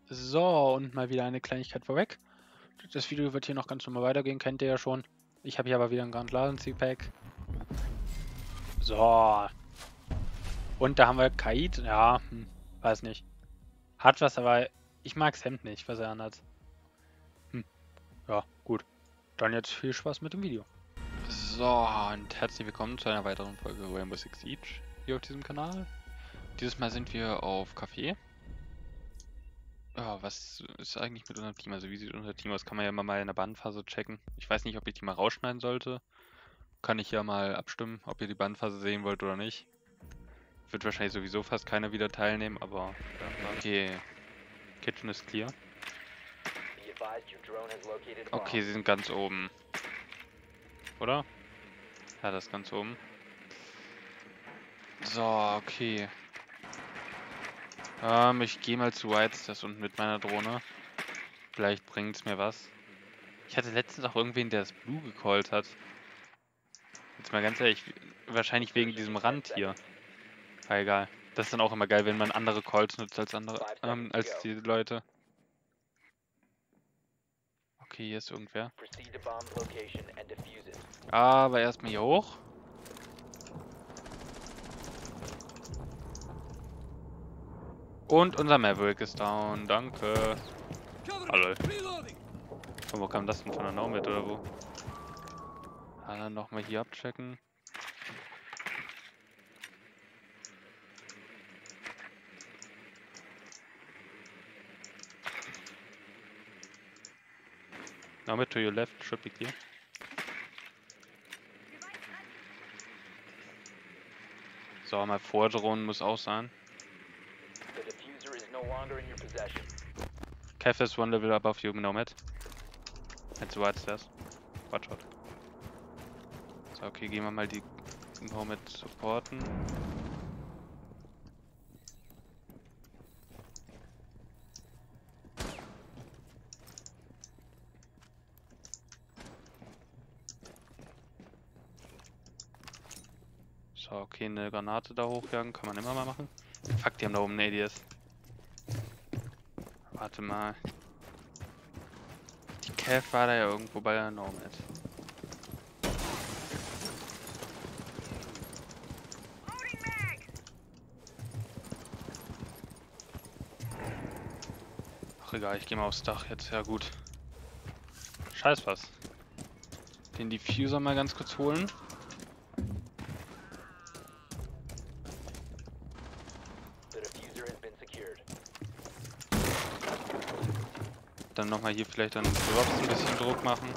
So, und mal wieder eine Kleinigkeit vorweg. Das Video wird hier noch ganz normal weitergehen, kennt ihr ja schon. Ich habe hier aber wieder ein Grand Ladency Pack. So. Und da haben wir Kaid. Ja, weiß nicht. Hat was, aber ich mag's Hemd nicht, was er anhat. Ja, gut. Dann jetzt viel Spaß mit dem Video. So, und herzlich willkommen zu einer weiteren Folge Rainbow Six Siege hier auf diesem Kanal. Dieses Mal sind wir auf Café. Ja, was ist eigentlich mit unserem Team? Also wie sieht unser Team aus? Kann man ja immer mal in der Bandphase checken. Ich weiß nicht, ob ich die mal rausschneiden sollte. Kann ich ja mal abstimmen, ob ihr die Bandphase sehen wollt oder nicht. Wird wahrscheinlich sowieso fast keiner wieder teilnehmen, aber... Okay. Kitchen ist clear. Okay, sie sind ganz oben. Oder? Ja, das ist ganz oben. So, okay. Ich gehe mal zu Whitestairs unten mit meiner Drohne. Vielleicht bringt es mir was. Ich hatte letztens auch irgendwen, der das Blue gecallt hat. Jetzt mal ganz ehrlich, wahrscheinlich wegen diesem Rand hier. Aber egal. Das ist dann auch immer geil, wenn man andere Calls nutzt als als die Leute. Okay, hier ist irgendwer. Aber erstmal hier hoch. Und unser Maverick ist down, danke. Hallo. Von wo kam das denn? Von der Nomad oder wo? Dann nochmal hier abchecken. Nomad to your left, should be clear. So, mal Vordrohnen muss auch sein. Cav is one level above you, Nomad. Jetzt so weit das. Watch out. So, okay, gehen wir mal die Nomad supporten. So, okay, eine Granate da hochjagen, kann man immer mal machen. Fuck, die haben da oben einen ADS. Warte mal. Die Cav war da ja irgendwo bei der Nomad. Ach egal, ich gehe mal aufs Dach jetzt, ja gut. Scheiß was. Den Diffuser mal ganz kurz holen. Dann nochmal hier vielleicht an Drops ein bisschen Druck machen.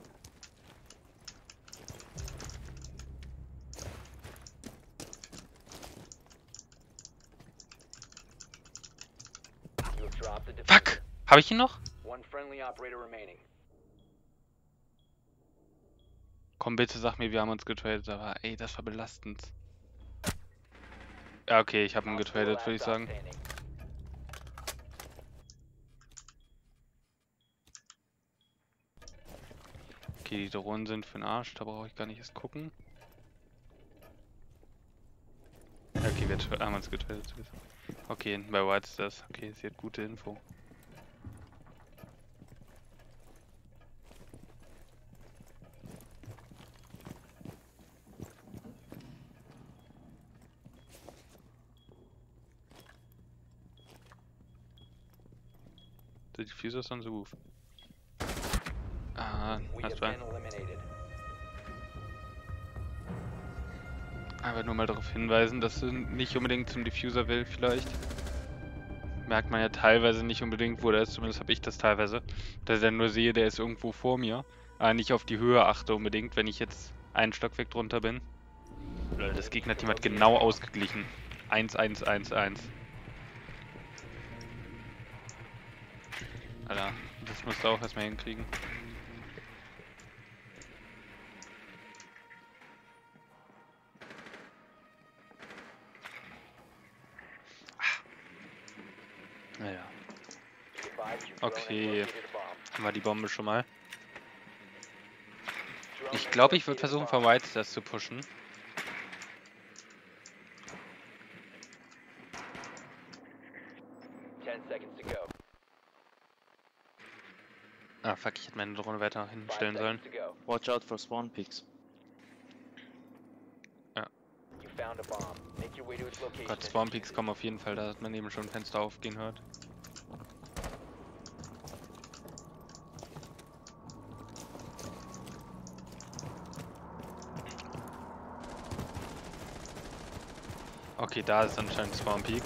Fuck! Habe ich ihn noch? Komm bitte, sag mir, wir haben uns getradet, aber ey, das war belastend. Ja, okay, ich habe ihn getradet, würde ich sagen. Okay, die Drohnen sind für den Arsch, da brauche ich gar nicht erst gucken. Okay, wir haben uns getradet. Okay, bei White ist das. Okay, sie hat gute Info. The diffuser's on the roof. Nice try. Aber nur mal darauf hinweisen, dass du nicht unbedingt zum Diffuser will, vielleicht. Merkt man ja teilweise nicht unbedingt, wo der ist, zumindest habe ich das teilweise. Dass ich dann nur sehe, der ist irgendwo vor mir. Aber nicht auf die Höhe achte unbedingt, wenn ich jetzt einen Stockwerk drunter bin. Das Gegnerteam hat genau ausgeglichen. 1-1-1-1. Alter, das musst du auch erstmal hinkriegen. Naja. Okay, haben wir die Bombe schon mal. Ich glaube, ich würde versuchen, von Whitestairs zu pushen. Ah, fuck, ich hätte meine Drohne weiter nach hinten stellen sollen. Watch out for spawn peaks. Ja. Gott, Spawn Peaks kommen auf jeden Fall, da hat man eben schon ein Fenster aufgehen hört. Okay, da ist anscheinend Spawn Peak.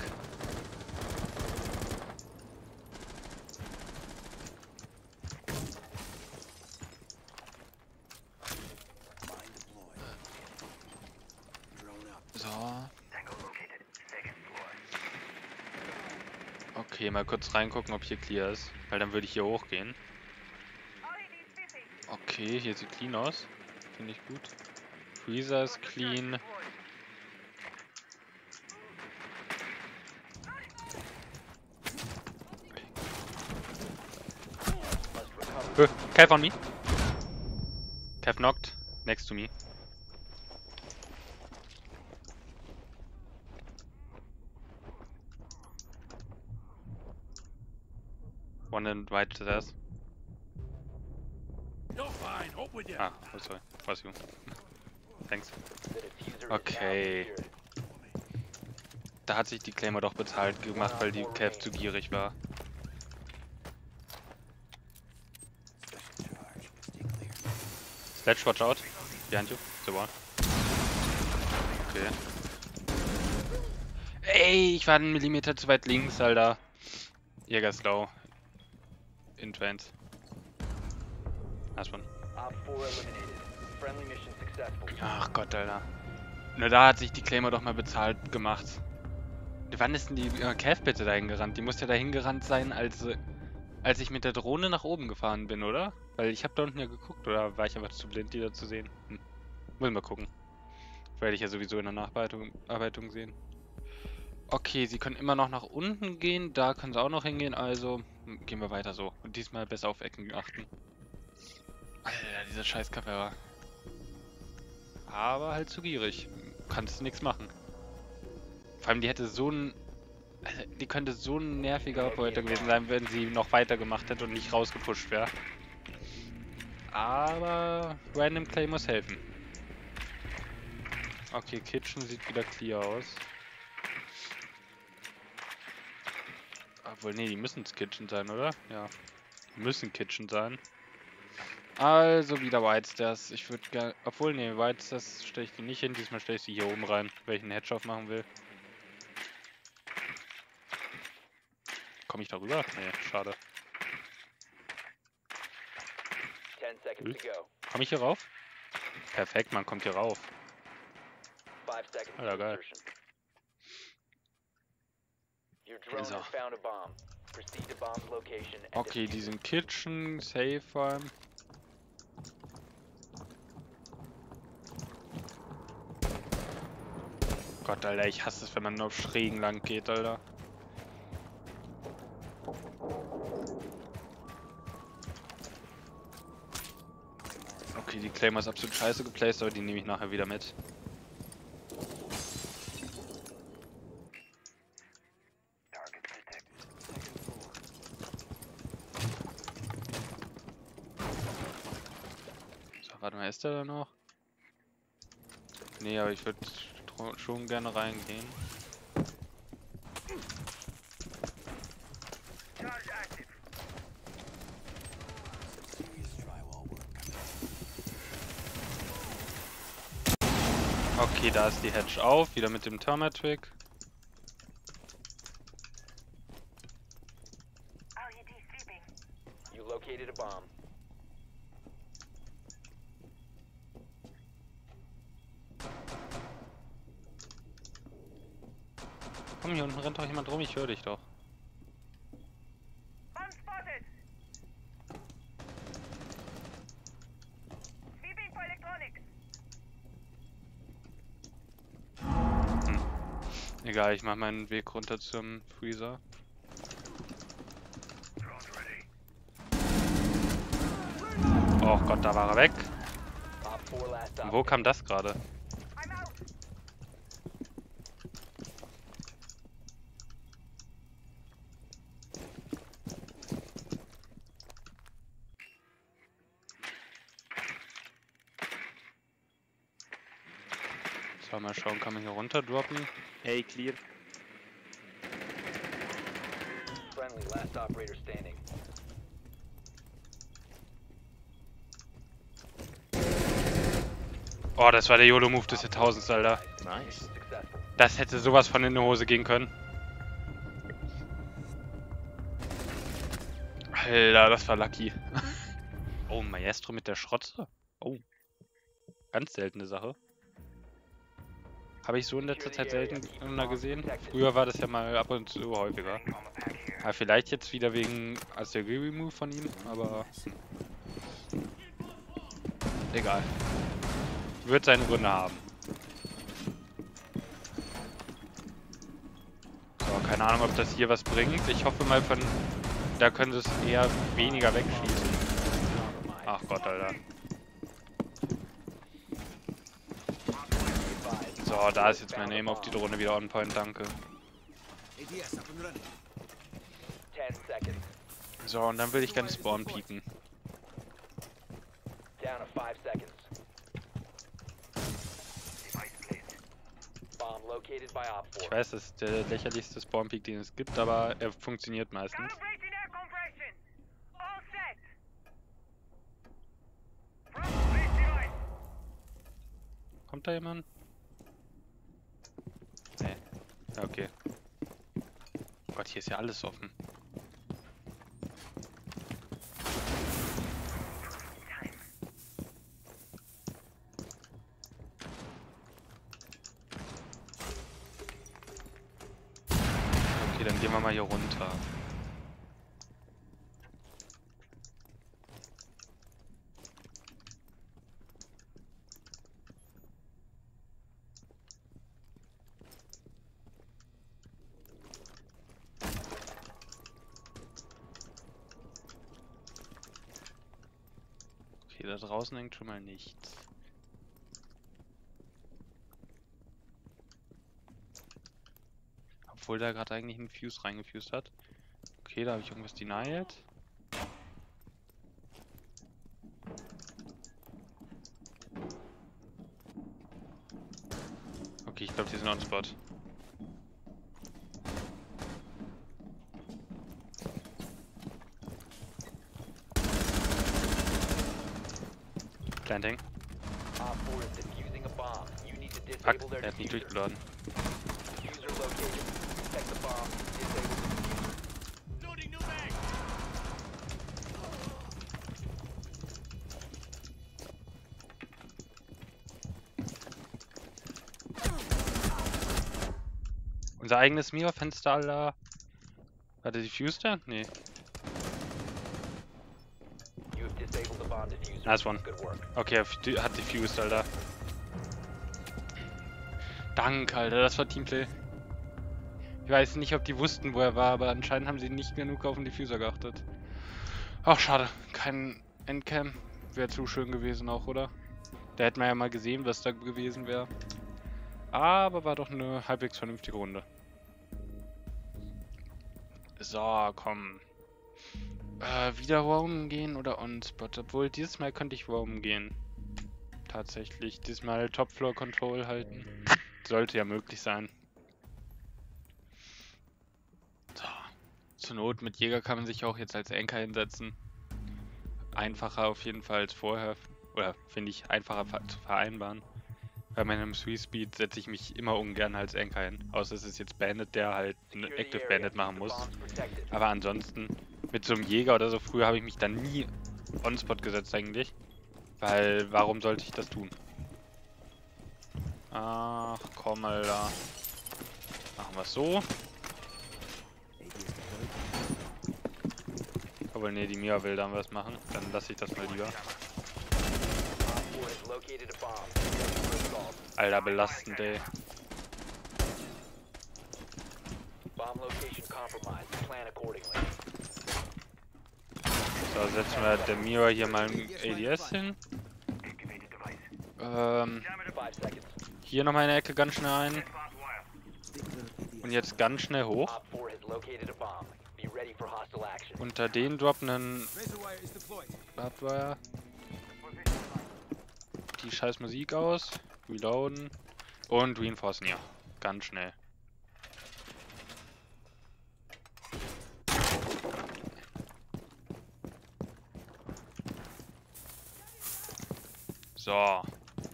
So. Okay, mal kurz reingucken, ob hier clear ist, weil dann würde ich hier hochgehen. Okay, hier sieht clean aus. Finde ich gut. Freezer ist clean. Cav on me. Cav knocked. Next to me. One and right to that. Ah, oh sorry. Was you? Thanks. Okay. Da hat sich die Claimer doch bezahlt gemacht, weil die Cav zu gierig war. Sledge, watch out. Behind you. The wall. Okay. Ey, ich war einen Millimeter zu weit links, Alter. Jäger slow. In Trains. Nice one. Ach Gott, Alter. Nur da hat sich die Claimer doch mal bezahlt gemacht. Wann ist denn die Cav bitte dahin gerannt? Die muss ja dahin gerannt sein, als ich mit der Drohne nach oben gefahren bin, oder? Weil ich habe da unten ja geguckt, oder war ich einfach zu blind, die da zu sehen? Muss mal gucken. Werde ich ja sowieso in der Nachbearbeitung sehen. Okay, sie können immer noch nach unten gehen, da können sie auch noch hingehen, also gehen wir weiter so. Und diesmal besser auf Ecken achten. Alter, dieser scheiß Cavera. Aber halt zu gierig. Kannst du nichts machen. Vor allem, die hätte so ein... Die könnte so ein nerviger Operator gewesen sein, wenn sie noch weiter gemacht hätte und nicht rausgepusht wäre. Aber Random Clay muss helfen. Okay, Kitchen sieht wieder clear aus. Obwohl, nee, die müssen Kitchen sein, oder? Ja. Die müssen Kitchen sein. Also wieder Whitestairs. Ich würde gerne... Obwohl, nee, Whitestairs stelle ich die nicht hin. Diesmal stelle ich sie hier oben rein, weil ich einen Headshot machen will. Komme ich da rüber? Nee, schade. Komme ich hier rauf? Perfekt, man kommt hier rauf. Alter, geil. So. Okay, die sind Kitchen, Safe Farm. Gott, Alter, ich hasse es, wenn man nur auf Schrägen lang geht, Alter. Okay, die Claimer ist absolut scheiße geplaced, aber die nehme ich nachher wieder mit. So, warte mal, ist der da noch? Nee, aber ich würde schon gerne reingehen. Okay, da ist die Hedge auf, wieder mit dem Thermatrick. Komm, hier unten rennt doch jemand rum, ich höre dich doch. Egal, ich mache meinen Weg runter zum Freezer. Oh Gott, da war er weg. Und wo kam das gerade? So, mal schauen, kann man hier runter droppen? A clear. Friendly, last operator standing. Oh, das war der YOLO-Move des Jahrtausends, Alter. Nice. Successful. Das hätte sowas von in die Hose gehen können. Alter, das war lucky. Oh, Maestro mit der Schrotze. Oh. Ganz seltene Sache. Habe ich so in letzter Zeit selten gesehen. Früher war das ja mal ab und zu häufiger. Aber vielleicht jetzt wieder wegen Artillery-Move von ihm, aber... Egal. Wird seine Gründe haben. So, keine Ahnung, ob das hier was bringt. Ich hoffe mal von... Da können sie es eher weniger wegschießen. Ach Gott, Alter. So, da ist jetzt mein Aim auf die Drohne wieder on point, danke. 10 seconds. So, und dann will ich gerne Spawn pieken. Down to 5 seconds. Bomb located by Op 4. Ich weiß, das ist der lächerlichste Spawn Peak, den es gibt, aber er funktioniert meistens. Calibrating air compression. All set. Front place device. Kommt da jemand? Nee. Ja, okay. Oh Gott, hier ist ja alles offen. Okay, dann gehen wir mal hier runter. Okay, da draußen hängt schon mal nichts. Obwohl da gerade eigentlich ein Fuse reingefused hat. Okay, da habe ich irgendwas denied. Okay, ich glaube, die sind on spot. Planting. Op 4 is defusing a bomb. You need to Fuck, disable their der hat mich diffuser. durchgeladen. Diffuser located. Protect the bomb. Disable the diffuser. Loading new mag. Unser eigenes Mira-Fenster, Alter. Hat er diffused da? Nee. You have disabled the bomb diffuser. Nice one. Good work. Okay, er hat diffused, Alter. Dank, Alter, das war Teamplay. Ich weiß nicht, ob die wussten, wo er war, aber anscheinend haben sie nicht genug auf den Diffuser geachtet. Ach, schade. Kein Endcam. Wäre zu schön gewesen auch, oder? Da hätten wir ja mal gesehen, was da gewesen wäre. Aber war doch eine halbwegs vernünftige Runde. So, komm. Wieder roamen gehen oder on-spot? Obwohl, dieses Mal könnte ich roamen gehen. Tatsächlich. Diesmal Top-Floor-Control halten. Sollte ja möglich sein. So. Zur Not mit Jäger kann man sich auch jetzt als Anchor hinsetzen. Einfacher auf jeden Fall als vorher. Oder finde ich einfacher zu vereinbaren. Bei meinem Sweet Speed setze ich mich immer ungern als Anchor hin. Außer es ist jetzt Bandit, der halt eine Secure the Active area. Bandit machen The muss. bomb's protected. Aber ansonsten, mit so einem Jäger oder so, früher habe ich mich dann nie on-spot gesetzt eigentlich. Weil, warum sollte ich das tun? Ach, komm, Alter. Machen wir es so. Aber nee, die Mia will dann was machen. Dann lasse ich das mal lieber. Op 4 has located a bomb. Ready for assault. Alter, belastend, ey. Bomb location compromised. Plan accordingly. So, setzen wir der Mira hier mal ein ADS hin. 5 seconds. Hier noch mal in der Ecke ganz schnell ein. Und jetzt ganz schnell hoch. Op 4 has located a bomb. Be ready for hostile action. Unter den droppen einen Barbwire. Die scheiß Musik aus. Reloaden. Und reinforcen hier. Ganz schnell. So.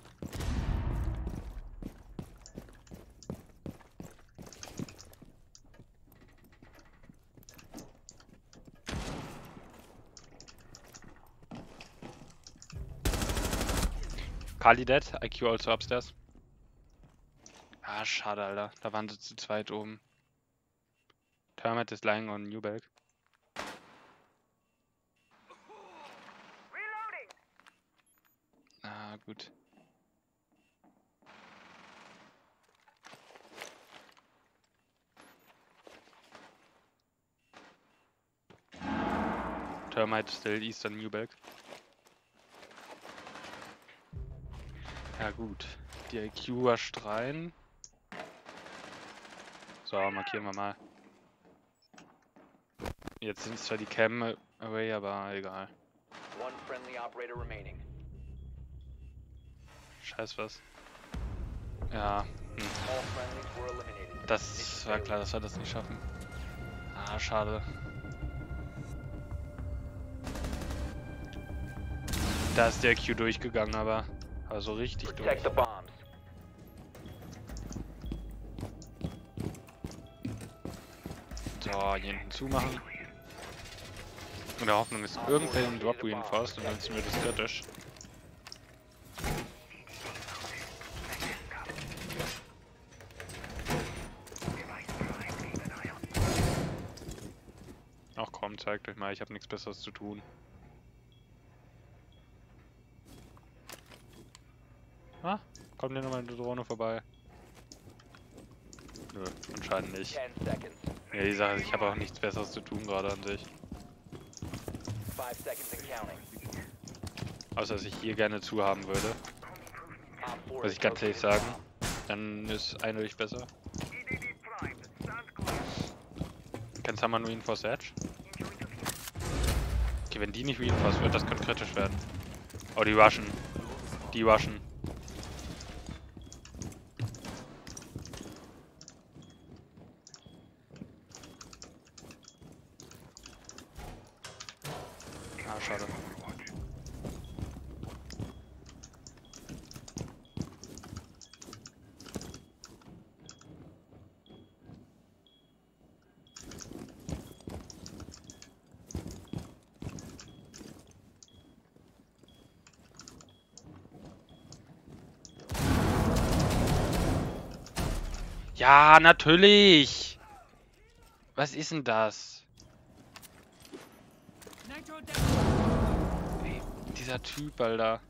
Kali dead, IQ also upstairs. Ah, schade, Alter. Da waren sie zu zweit oben. Termite is lying on Newberg. Reloading. Ah, gut. Termite still east on Newberg. Ja gut, die IQ wascht rein. So, markieren wir mal. Jetzt sind zwar die Cam away, aber egal. One friendly operator remaining. Scheiß was. Ja, All friendlies were eliminated. das war klar, dass wir das nicht schaffen. Ah, schade. Da ist der IQ durchgegangen, aber so richtig durch. Protect the bombs. So, hier hinten zumachen. In der Hoffnung ist irgendwer im Drop reinforced und dann sind wir das kritisch. Ach komm, zeigt euch mal, ich habe nichts Besseres zu tun. Ah, kommt hier nochmal eine Drohne vorbei? Nö, anscheinend nicht. 10 seconds. Ja, die Sache ist, ich habe auch nichts Besseres zu tun gerade an sich. 5 seconds and counting. Außer, dass ich hier gerne zu haben würde. Op 4 Muss ich ganz ehrlich sagen. Dann ist eindeutig besser. EDD primed. Stand clear. Can someone reinforce Edge? Okay, wenn die nicht reinforced wird, das könnte kritisch werden. Oh, die rushen. Die rushen. Ah, schade. Ja, natürlich! Was ist denn das? Ey, dieser Typ, Alter.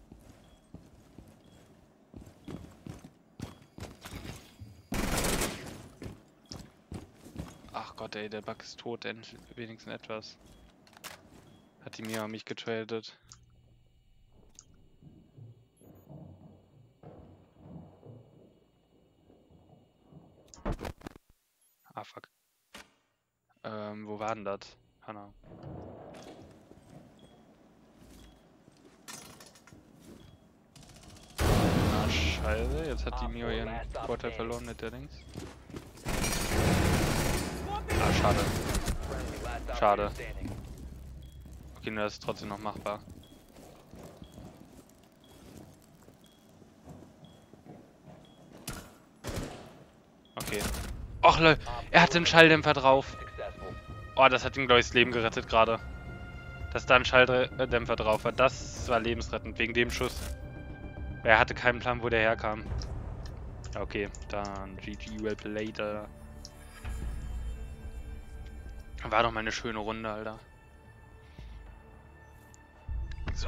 Ach Gott, ey, der Bug ist tot, wenigstens etwas. Hat die Mia mich getradet. Ah, fuck. Wo war denn das? Hanna. Ah, scheiße. Jetzt hat die Mio ihren Vorteil verloren mit der Dings. Ah, schade. Friendly, last Schade. operator standing. Okay, nur das ist trotzdem noch machbar. Okay. Och, lol. Er hat den Schalldämpfer drauf. Successful. Oh, das hat ihm, glaube ich, das Leben gerettet gerade. Dass da ein Schalldämpfer drauf war. Das war lebensrettend, wegen dem Schuss. Er hatte keinen Plan, wo der herkam. Okay, dann GG, well played, Alter. War doch mal eine schöne Runde, Alter. So.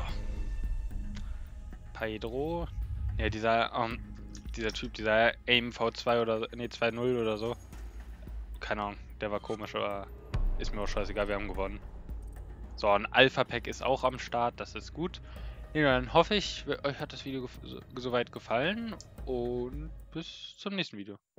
Pedro. Ja, dieser Typ, dieser Aim V2 oder, ne, 2.0 oder so. Keine Ahnung, der war komisch, aber ist mir auch scheißegal, wir haben gewonnen. So, ein Alpha-Pack ist auch am Start, das ist gut. Ja, dann hoffe ich, euch hat das Video soweit gefallen und bis zum nächsten Video.